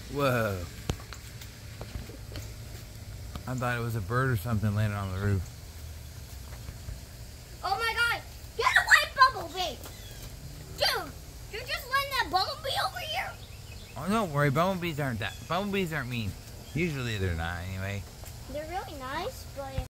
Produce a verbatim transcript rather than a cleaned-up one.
Whoa. I thought it was a bird or something landing on the roof. Oh my god! Get away, Bumblebee! Dude, you're just letting that Bumblebee over here? Oh, don't worry. Bumblebees aren't that. Bumblebees aren't mean. Usually they're not, anyway. They're really nice, but...